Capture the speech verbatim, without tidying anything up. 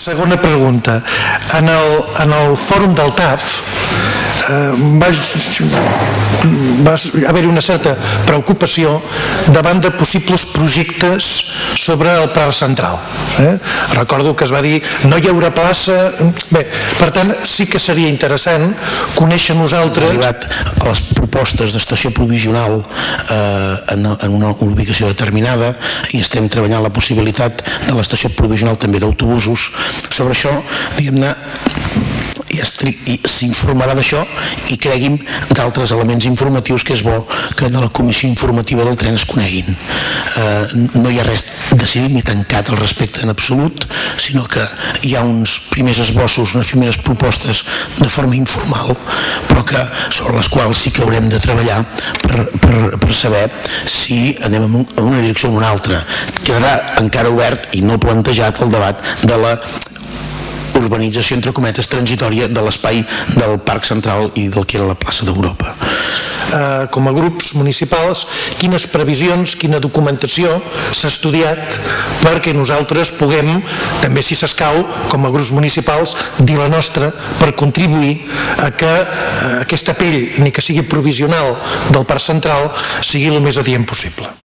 Segona pregunta. En el, en el fòrum del T A F eh, va, va haver-hi una certa preocupació davant de possibles projectes sobre el Parc Central. Eh? Recordo que es va dir no hi haurà plaça... Bé, per tant, sí que seria interessant conèixer nosaltres... Hem arribat a les propostes d'estació provisional eh, en, en una ubicació determinada i estem treballant la possibilitat de l'estació provisional també d'autobusos. Sobre això, diguem-ne, s'informarà d'això i cregui'm d'altres elements informatius que és bo que de la comissió informativa del tren es coneguin. No hi ha res decidit ni tancat al respecte en absolut, sinó que hi ha uns primers esbossos, unes primeres propostes de forma informal, però que sobre les quals sí que haurem de treballar per, per, per saber si anem en una direcció o en una altra. Quedarà encara obert i no plantejat el debat de la urbanització, entre cometes, transitòria de l'espai del Parc Central i del que era la plaça d'Europa. Eh, com a grups municipals, quines previsions, quina documentació s'ha estudiat perquè nosaltres puguem, també si s'escau, com a grups municipals, dir la nostra per contribuir a que eh, aquesta pell, ni que sigui provisional, del Parc Central sigui el més adient possible.